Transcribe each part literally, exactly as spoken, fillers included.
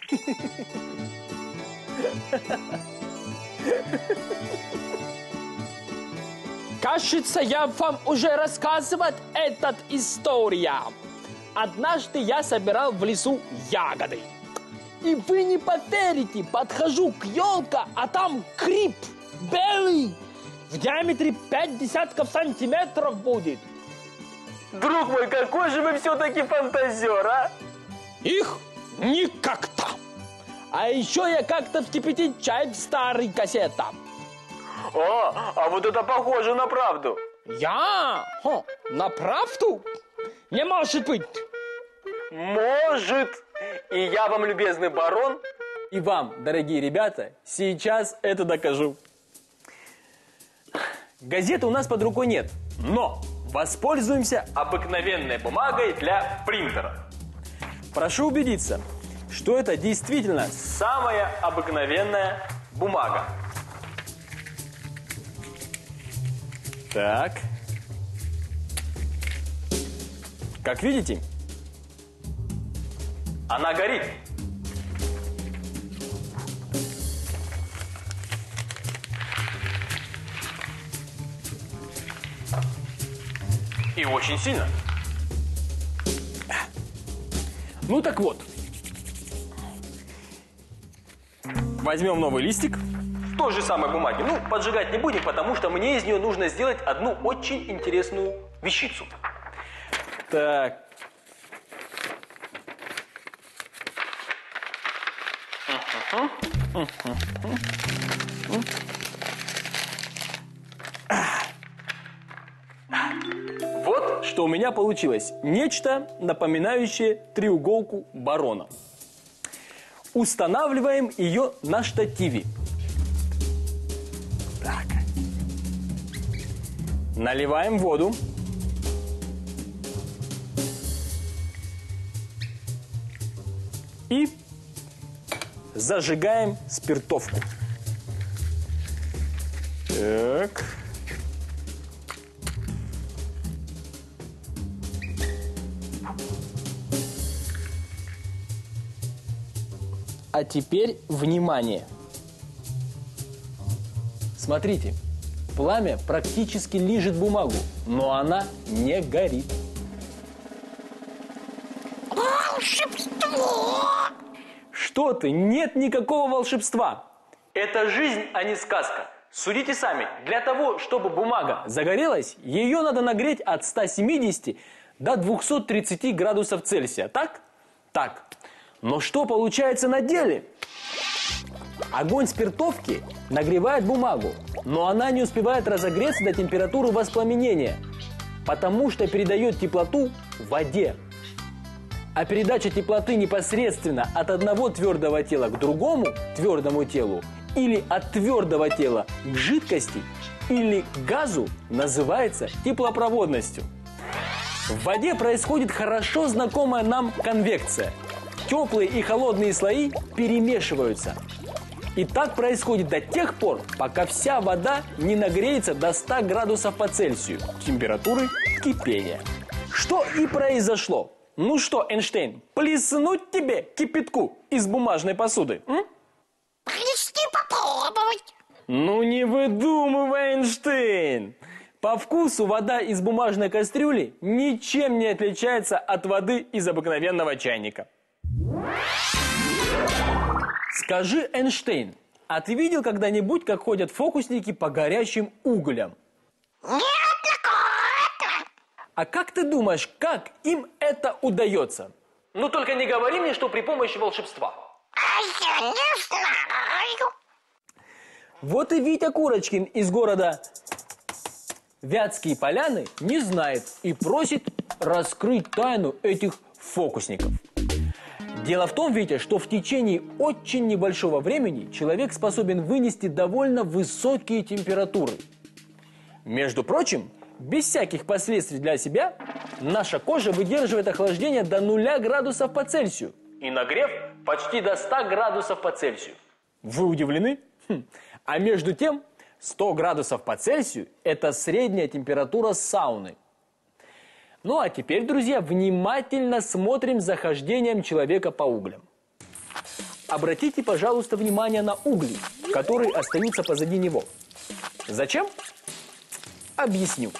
Кажется, я вам уже рассказывал эту историю. Однажды я собирал в лесу ягоды. И вы не поверите, подхожу к елке, а там гриб белый. В диаметре пять десятков сантиметров будет. Друг мой, какой же вы все-таки фантазер, а? Их никак-то. А еще я как-то вскипятил чай в старый кассете. О, а вот это похоже на правду. Я? Хо, на правду? Не может быть. Может. И я вам, любезный барон, и вам, дорогие ребята, сейчас это докажу. Газеты у нас под рукой нет, но воспользуемся обыкновенной бумагой для принтера. Прошу убедиться, что это действительно самая обыкновенная бумага. Так. Как видите, она горит. И очень сильно. Ну так вот. Возьмем новый листик. Той же самой бумаги. Ну, поджигать не будем, потому что мне из нее нужно сделать одну очень интересную вещицу. Так. Вот что у меня получилось. Нечто, напоминающее треуголку барона. Устанавливаем ее на штативе. Так. Наливаем воду. И зажигаем спиртовку. Так. А теперь внимание. Смотрите, пламя практически лижет бумагу, но она не горит. Волшебство! Что ты? Нет никакого волшебства. Это жизнь, а не сказка. Судите сами. Для того, чтобы бумага загорелась, ее надо нагреть от ста семидесяти до двухсот тридцати градусов Цельсия. Так? Так. Но что получается на деле? Огонь спиртовки нагревает бумагу, но она не успевает разогреться до температуры воспламенения, потому что передает теплоту в воде. А передача теплоты непосредственно от одного твердого тела к другому твердому телу или от твердого тела к жидкости или к газу называется теплопроводностью. В воде происходит хорошо знакомая нам конвекция. Теплые и холодные слои перемешиваются. И так происходит до тех пор, пока вся вода не нагреется до ста градусов по Цельсию, температуры кипения. Что и произошло. Ну что, Эйнштейн, плеснуть тебе кипятку из бумажной посуды? М? Плесни попробовать. Ну не выдумывай, Эйнштейн. По вкусу вода из бумажной кастрюли ничем не отличается от воды из обыкновенного чайника. Скажи, Эйнштейн, а ты видел когда-нибудь, как ходят фокусники по горящим углям? Неоднократно. А как ты думаешь, как им это удается? Ну только не говори мне, что при помощи волшебства. А я не знаю. Вот и Витя Курочкин из города Вятские Поляны не знает и просит раскрыть тайну этих фокусников. Дело в том, Витя, что в течение очень небольшого времени человек способен вынести довольно высокие температуры. Между прочим, без всяких последствий для себя, наша кожа выдерживает охлаждение до нуля градусов по Цельсию и нагрев почти до ста градусов по Цельсию. Вы удивлены? Хм. А между тем, сто градусов по Цельсию – это средняя температура сауны. Ну а теперь, друзья, внимательно смотрим за хождением человека по углям. обратите, пожалуйста, внимание на угли, которые остаются позади него. Зачем? Объясню.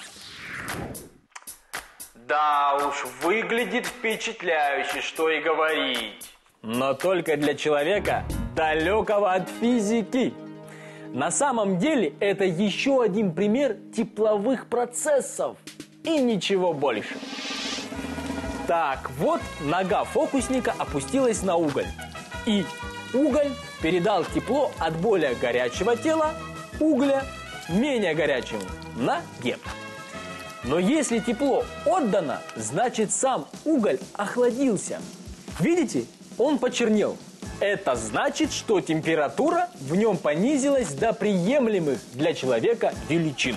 Да уж, выглядит впечатляюще, что и говорить. Но только для человека, далекого от физики. На самом деле, это еще один пример тепловых процессов. И ничего больше. Так, вот нога фокусника опустилась на уголь. И уголь передал тепло от более горячего тела угля менее горячему ноге. Но если тепло отдано, значит сам уголь охладился. Видите, он почернел. Это значит, что температура в нем понизилась до приемлемых для человека величин.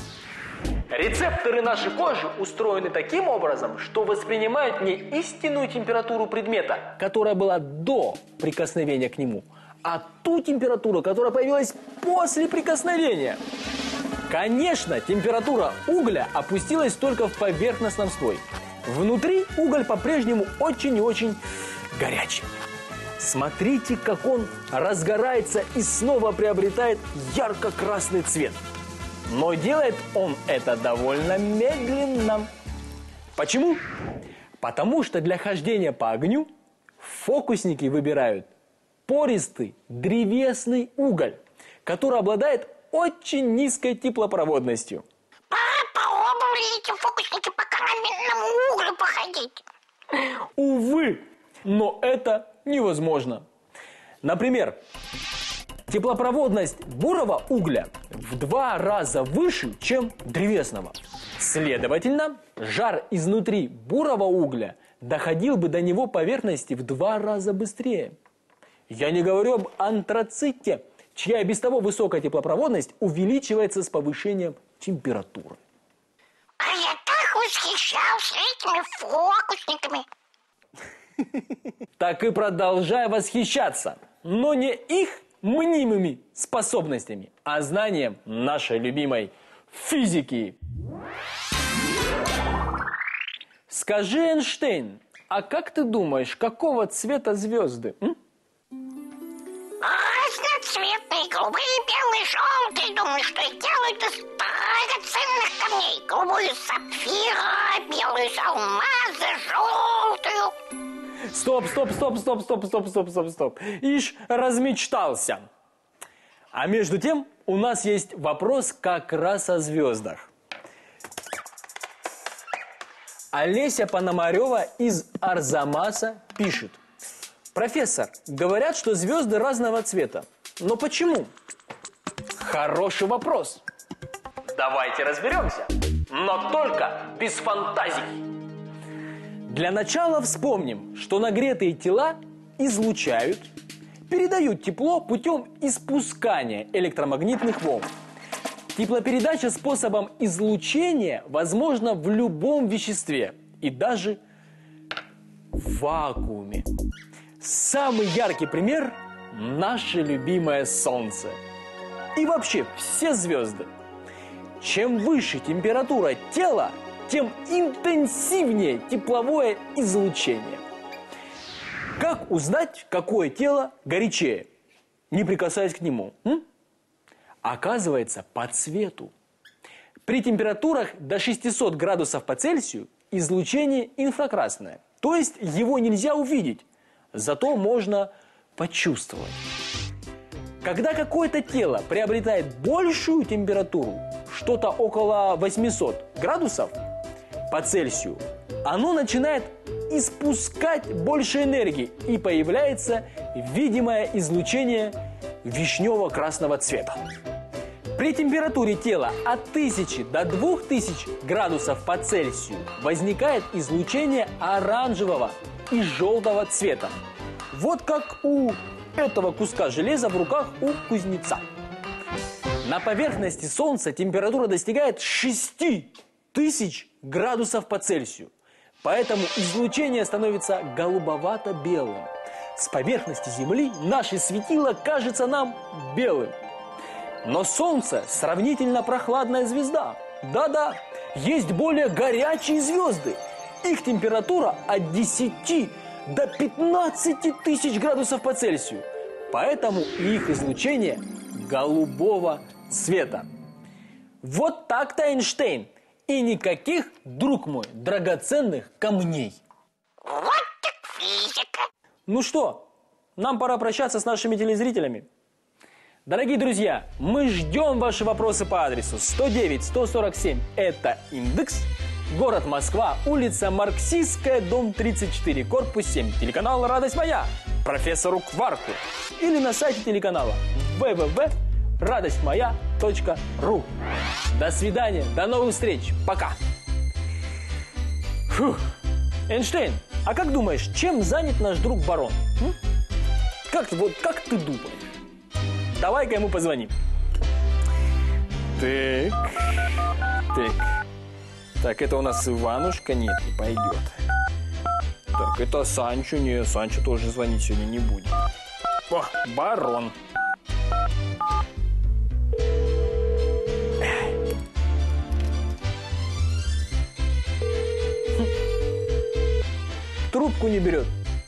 Рецепторы нашей кожи устроены таким образом, что воспринимают не истинную температуру предмета, Которая была до прикосновения к нему, а ту температуру, которая появилась после прикосновения. Конечно, температура угля опустилась только в поверхностном слое. Внутри уголь по-прежнему очень и очень горячий. Смотрите, как он разгорается и снова приобретает ярко-красный цвет. Но делает он это довольно медленно. Почему? Потому что для хождения по огню фокусники выбирают пористый древесный уголь, который обладает очень низкой теплопроводностью. Попробовали эти фокусники по каменному углю походить. Увы, но это невозможно. Например, теплопроводность бурого угля в два раза выше, чем древесного. Следовательно, жар изнутри бурого угля доходил бы до него поверхности в два раза быстрее. Я не говорю об антраците, чья и без того высокая теплопроводность увеличивается с повышением температуры. А я так восхищался этими фокусниками. Так и продолжай восхищаться, но не их мнимыми способностями, а знанием нашей любимой физики. Скажи, Эйнштейн, а как ты думаешь, какого цвета звезды? М? Разноцветные, голубые, белые, желтые. Думаю, что их делают из драгоценных камней. Голубую сапфира, белую с алмаза, желтую. Стоп, стоп, стоп, стоп, стоп, стоп, стоп, стоп, стоп. Ишь, размечтался. А между тем, у нас есть вопрос как раз о звездах. Олеся Пономарева из Арзамаса пишет. Профессор, говорят, что звезды разного цвета. Но почему? Хороший вопрос. Давайте разберемся. Но только без фантазий. Для начала вспомним, что нагретые тела излучают, передают тепло путем испускания электромагнитных волн. Теплопередача способом излучения возможна в любом веществе и даже в вакууме. Самый яркий пример – наше любимое Солнце. И вообще все звезды. Чем выше температура тела, тем интенсивнее тепловое излучение. Как узнать, какое тело горячее, не прикасаясь к нему? М? Оказывается, по цвету. При температурах до шестисот градусов по Цельсию излучение инфракрасное. То есть его нельзя увидеть, зато можно почувствовать. Когда какое-то тело приобретает большую температуру, что-то около восьмисот градусов по Цельсию, оно начинает испускать больше энергии и появляется видимое излучение вишнево-красного цвета. При температуре тела от тысячи до двух тысяч градусов по Цельсию возникает излучение оранжевого и желтого цвета. Вот как у этого куска железа в руках у кузнеца. На поверхности Солнца температура достигает шести тысяч градусов по Цельсию. Поэтому излучение становится голубовато-белым. С поверхности Земли наше светило кажется нам белым. Но Солнце сравнительно прохладная звезда. Да-да, есть более горячие звезды. Их температура от десяти до пятнадцати тысяч градусов по Цельсию. Поэтому их излучение голубого цвета. Вот так-то Эйнштейн. И никаких, друг мой, драгоценных камней. Вот так физика. Ну что, нам пора прощаться с нашими телезрителями. Дорогие друзья, мы ждем ваши вопросы по адресу сто девять сто сорок семь, это Индекс, город Москва, улица Марксистская, дом тридцать четыре, корпус семь, телеканал «Радость моя», профессору Кварку, или на сайте телеканала вэ вэ вэ точка радость моя точка ру. До свидания, до новых встреч, пока. Фух. Эйнштейн, а как думаешь, чем занят наш друг барон? М? Как, вот, как ты думаешь? Давай-ка ему позвоним. Так, так, так, это у нас Иванушка, нет, не пойдет. Так, это Санчо, нет, Санчо тоже звонить сегодня не будет. О, барон. Трубку не берет.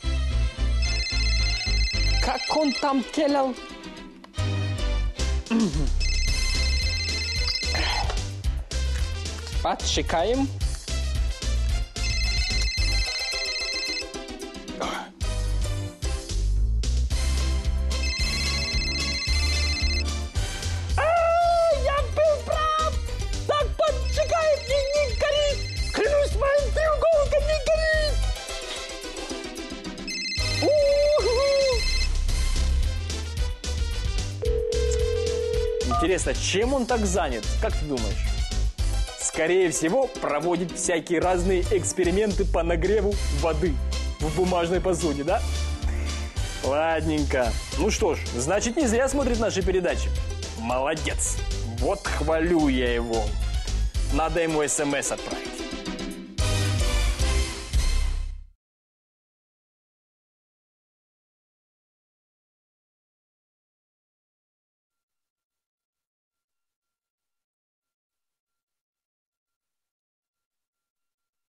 Как он там делал? Отчекаем. А, я был прав! Так подчекает и не горит! Клянусь моим треуголком, не горит! Интересно, чем он так занят? Как ты думаешь? Скорее всего, проводит всякие разные эксперименты по нагреву воды в бумажной посуде, да? Ладненько. Ну что ж, значит, не зря смотрит наши передачи. Молодец. Вот хвалю я его. Надо ему смс отправить.